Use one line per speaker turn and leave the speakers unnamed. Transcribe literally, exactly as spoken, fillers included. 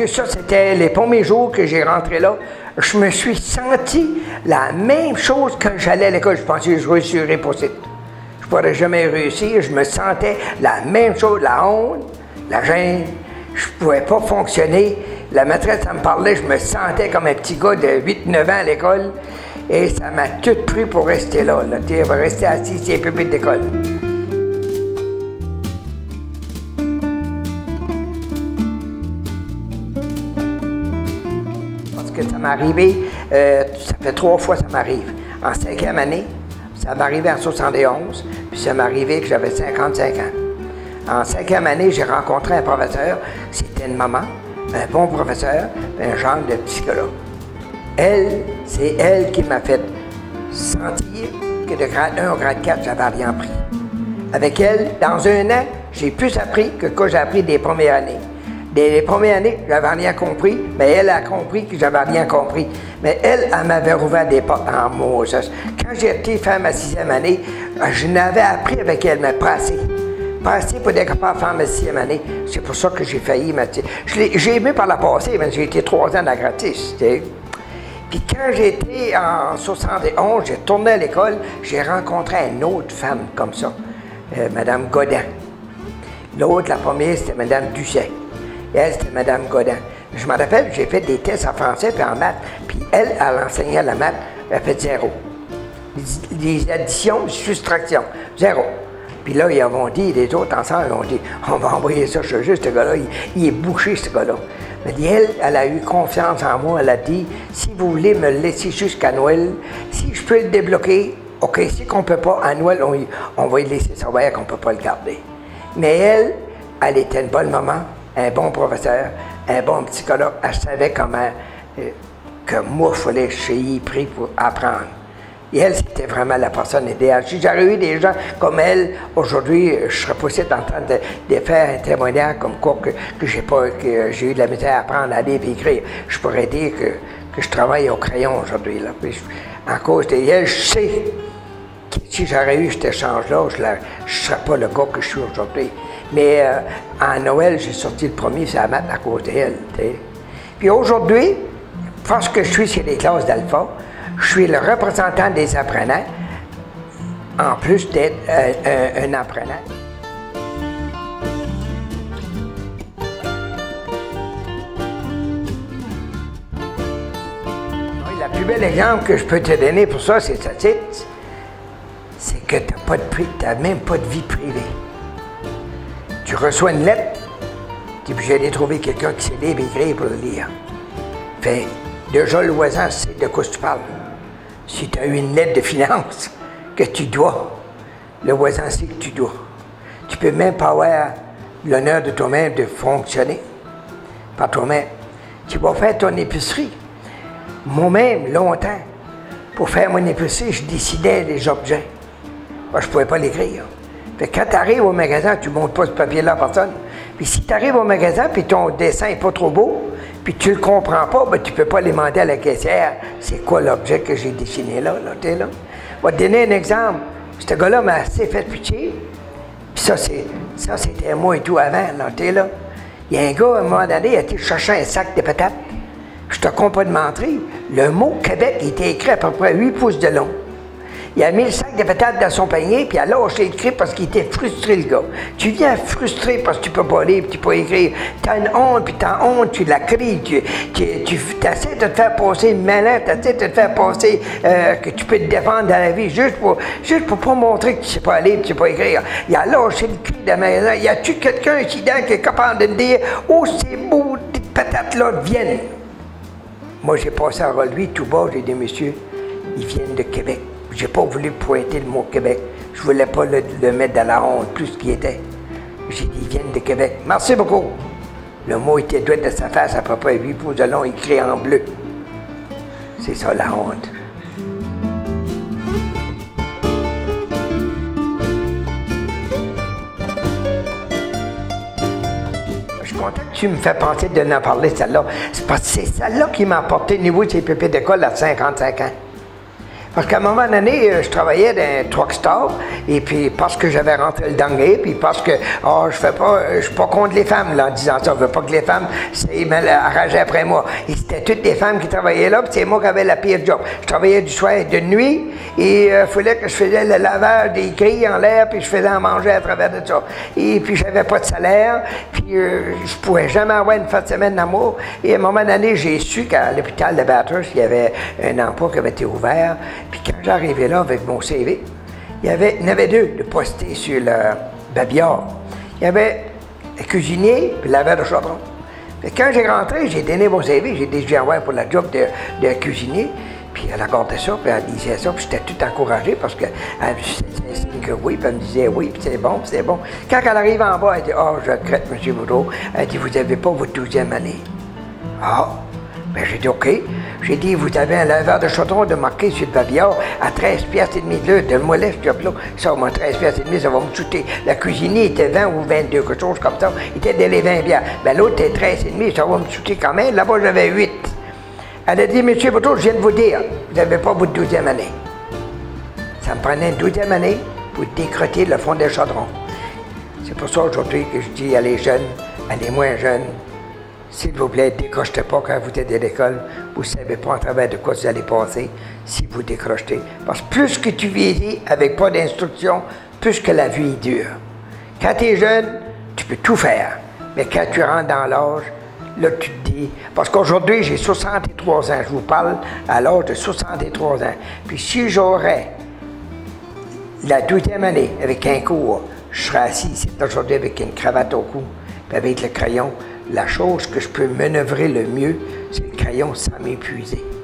Dieu, ça, c'était les premiers jours que j'ai rentré là. Je me suis senti la même chose quand j'allais à l'école. Je pensais que je réussirais pour ça. Je ne pourrais jamais réussir. Je me sentais la même chose, la honte, la gêne. Je ne pouvais pas fonctionner. La maîtresse, elle me parlait, je me sentais comme un petit gars de huit neuf ans à l'école. Et ça m'a tout pris pour rester là. là. Tu sais, rester assis sur les pupitres d'école. Que ça m'est arrivé, euh, ça fait trois fois que ça m'arrive. En cinquième année, ça m'est arrivé en soixante et onze, puis ça m'est arrivé que j'avais cinquante-cinq ans. En cinquième année, j'ai rencontré un professeur, c'était une maman, un bon professeur, un genre de psychologue. Elle, c'est elle qui m'a fait sentir que de grade un au grade quatre, j'avais rien appris. Avec elle, dans un an, j'ai plus appris que quand j'ai appris des premières années. Dès les premières années, j'avais rien compris, mais elle a compris que j'avais rien compris. Mais elle, elle m'avait ouvert des portes en Moses. Quand j'ai été faire ma sixième année, je n'avais appris avec elle, mais pas assez. Pas assez pour être capable de faire ma sixième année. C'est pour ça que j'ai failli. J'ai aimé par la passée, mais j'ai été trois ans de la gratis. T'sais. Puis quand j'ai été en soixante et onze, j'ai tourné à l'école, j'ai rencontré une autre femme comme ça, euh, Mme Godin. L'autre, la première, c'était Mme Ducet. Et elle, c'était Mme Godin. Je me rappelle, j'ai fait des tests en français et en maths, puis elle, elle enseignait la maths, elle fait zéro. Les, les additions, les soustractions, zéro. Puis là, ils avons dit, les autres ensemble, ils ont dit, on va envoyer ça chez eux, ce gars-là, il, il est bouché, ce gars-là. Mais elle, elle a eu confiance en moi, elle a dit, si vous voulez me laisser jusqu'à Noël, si je peux le débloquer, OK, si on ne peut pas, à Noël, on, on va y laisser savoir qu'on ne peut pas le garder. Mais elle, elle était une bonne maman, un bon professeur, un bon psychologue. Elle savait comment euh, que moi, il fallait que j'y pris pour apprendre. Et elle, c'était vraiment la personne idéale. Si j'aurais eu des gens comme elle, aujourd'hui, je serais possible en train de, de faire un témoignage comme quoi que, que j'ai pas, que j'ai eu de la misère à apprendre à lire et écrire. Je pourrais dire que, que je travaille au crayon aujourd'hui. Là. Puis je, en cause de elle, je sais que si j'aurais eu cet échange-là, je ne serais pas le gars que je suis aujourd'hui. Mais euh, en Noël, j'ai sorti le premier, c'est à maths à cause d'elle. Puis aujourd'hui, parce que je suis sur les classes d'alpha, je suis le représentant des apprenants, en plus d'être euh, un, un apprenant. Le plus bel exemple que je peux te donner pour ça, c'est ça, c'est que tu n'as pas de prix, tu n'as même pas de vie privée. Tu reçois une lettre, tu es obligé d'aller trouver quelqu'un qui sait lire et écrire pour le lire. Fait, déjà, le voisin sait de quoi tu parles. Si tu as eu une lettre de finance que tu dois, le voisin sait que tu dois. Tu peux même pas avoir l'honneur de toi-même de fonctionner par toi-même. Tu vas faire ton épicerie. Moi-même, longtemps, pour faire mon épicerie, je décidais des objets. Moi, je ne pouvais pas l'écrire. Fait que quand tu arrives au magasin, tu ne montres pas ce papier-là à personne. Puis si tu arrives au magasin, puis ton dessin n'est pas trop beau, puis tu ne le comprends pas, ben, tu ne peux pas demander à la caissière, c'est quoi l'objet que j'ai dessiné là, là, tu sais, là. Je vais te donner un exemple. Ce gars-là m'a assez fait pitié. Puis ça, c'est, ça, c'était moi et tout avant, là, tu sais, là. Il y a un gars, à un moment donné, il a été chercher un sac de patates. Je te compte pas de mentir. Le mot Québec il était écrit à peu près huit pouces de long. Il a mis le sac de patates dans son panier, puis il a lâché le cri parce qu'il était frustré, le gars. Tu viens frustré parce que tu peux pas lire, puis tu peux pas écrire. Tu as une honte, puis tu as honte, tu la cries. Tu, tu, tu essaies de te faire passer malin, tu essaies de te faire passer euh, que tu peux te défendre dans la vie, juste pour juste pour pas montrer que tu sais pas lire, tu sais pas écrire. Il a lâché le cri de la maison. Y a-tu quelqu'un ici dedans qui est capable de me dire « Oh, ces beaux patates-là viennent! » Moi, j'ai passé à lui tout bas, j'ai dit « Monsieur, ils viennent de Québec. » J'ai pas voulu pointer le mot Québec. Je voulais pas le, le mettre dans la honte, plus qu'il était. J'ai dit, ils viennent de Québec. Merci beaucoup. Le mot était droit de sa face, à peu près huit pouces de long, écrit en bleu. C'est ça la honte. Je suis content que tu me fais penser de n'en parler, celle-là. C'est parce que c'est celle-là qui m'a apporté au niveau de ses pépés d'école à cinquante-cinq ans. Parce qu'à un moment donné, je travaillais dans un truck stop, et puis parce que j'avais rentré le dingue, puis parce que oh, je fais pas, je suis pas contre les femmes là, en disant ça, je veux pas que les femmes s'arrangent après moi. Et c'était toutes des femmes qui travaillaient là, puis c'est moi qui avais la pire job. Je travaillais du soir et de nuit, et il euh, fallait que je faisais le lavage des grilles en l'air, puis je faisais à manger à travers de ça. Et puis j'avais pas de salaire, puis euh, je pouvais jamais avoir une fin de semaine d'amour. Et à un moment donné, j'ai su qu'à l'hôpital de Bathurst, il y avait un emploi qui avait été ouvert. Puis quand j'arrivais là avec mon C V, il y, avait, il y en avait deux de postés sur le babillard. Il y avait le cuisinier et le laveur de chaudron. Puis quand j'ai rentré, j'ai donné mon C V, j'ai dit je viens voir pour la job de, de cuisinier. Puis elle regardait ça, puis elle disait ça, puis j'étais tout encouragé parce qu'elle me faisait signe que oui, puis elle me disait oui, puis c'est bon, puis c'est bon. Quand elle arrive en bas, elle dit « Ah, oh, je regrette, M. Boudreau. » Elle dit « Vous n'avez pas votre douzième année. » Ah! Bien, j'ai dit, OK. J'ai dit, vous avez un laveur de chaudron de marqué sur le babillard à treize piastres et demi de l'heure. Donne-moi là, ce job-là. Ça, moi, treize piastres et demi, ça va me chuter. La cuisinier était vingt ou vingt-deux, quelque chose comme ça. Il était dans les vingt piastres. Ben, l'autre était treize et demi, ça va me chuter quand même. Là-bas, j'avais huit. Elle a dit, monsieur Boudreau, je viens de vous dire, vous n'avez pas votre douzième année. Ça me prenait une douzième année pour décrotter le fond des chaudrons. C'est pour ça aujourd'hui que je dis à les jeunes, à les moins jeunes, s'il vous plaît, décrochez pas quand vous êtes à l'école. Vous ne savez pas en travers de quoi vous allez passer si vous décrochez. Parce que plus que tu vieillis avec pas d'instruction, plus que la vie est dure. Quand tu es jeune, tu peux tout faire. Mais quand tu rentres dans l'âge, là, tu te dis... Parce qu'aujourd'hui, j'ai soixante-trois ans. Je vous parle à l'âge de soixante-trois ans. Puis si j'aurais la douzième année avec un cours, je serais assis ici aujourd'hui avec une cravate au cou, puis avec le crayon. La chose que je peux manœuvrer le mieux, c'est le crayon sans m'épuiser.